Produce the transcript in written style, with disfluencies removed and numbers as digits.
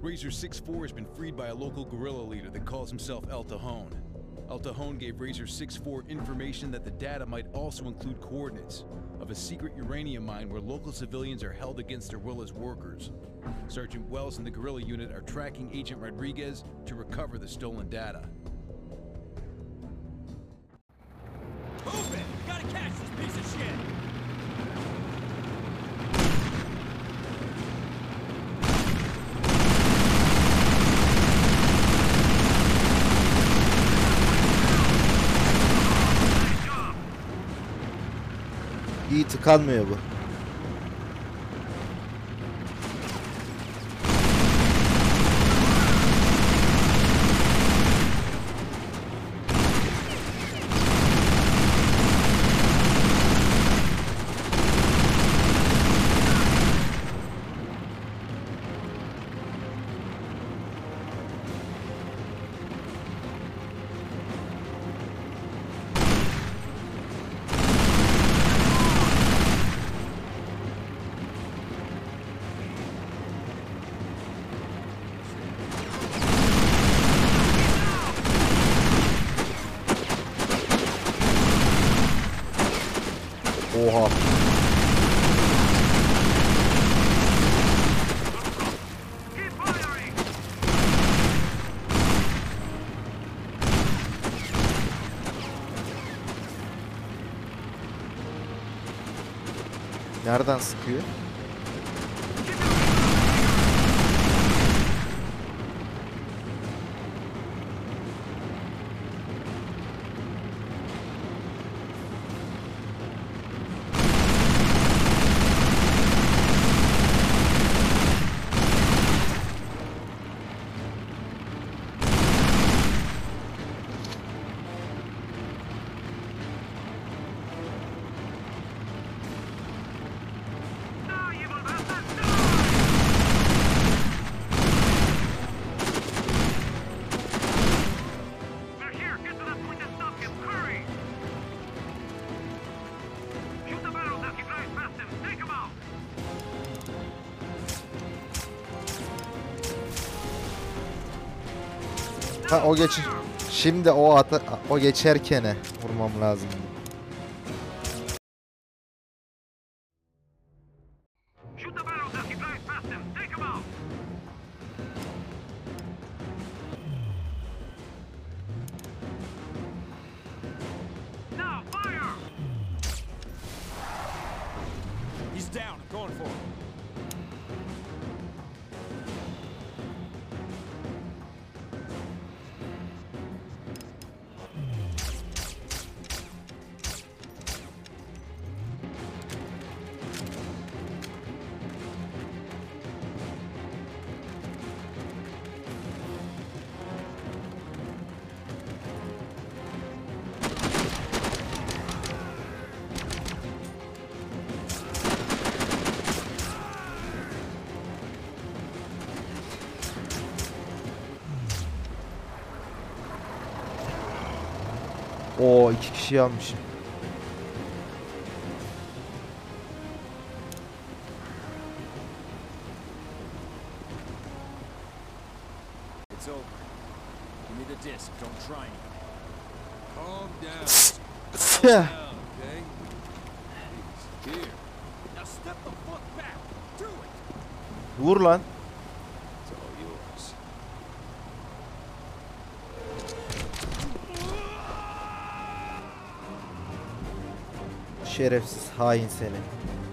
Razor 6-4 has been freed by a local guerrilla leader that calls himself El Tajon. El Tajon gave Razor 6-4 information that the data might also include coordinates of a secret uranium mine where local civilians are held against their will as workers. Sergeant Wells and the guerrilla unit are tracking Agent Rodriguez to recover the stolen data. Move it! Gotta catch this piece of shit! İyi tıkanmıyor bu. Oha. Nereden sıkıyor? Ha o geç. Şimdi o geçerken vurmam lazım. He's down. I'm going for him. Oo 2 kişi almışım. It's over. Give me the disc. Don't try anything. Calm down. Yeah. Okay? Please. Here. Now step the fuck back. Do it. Vur lan. It's all yours. Şerefsiz hain seni.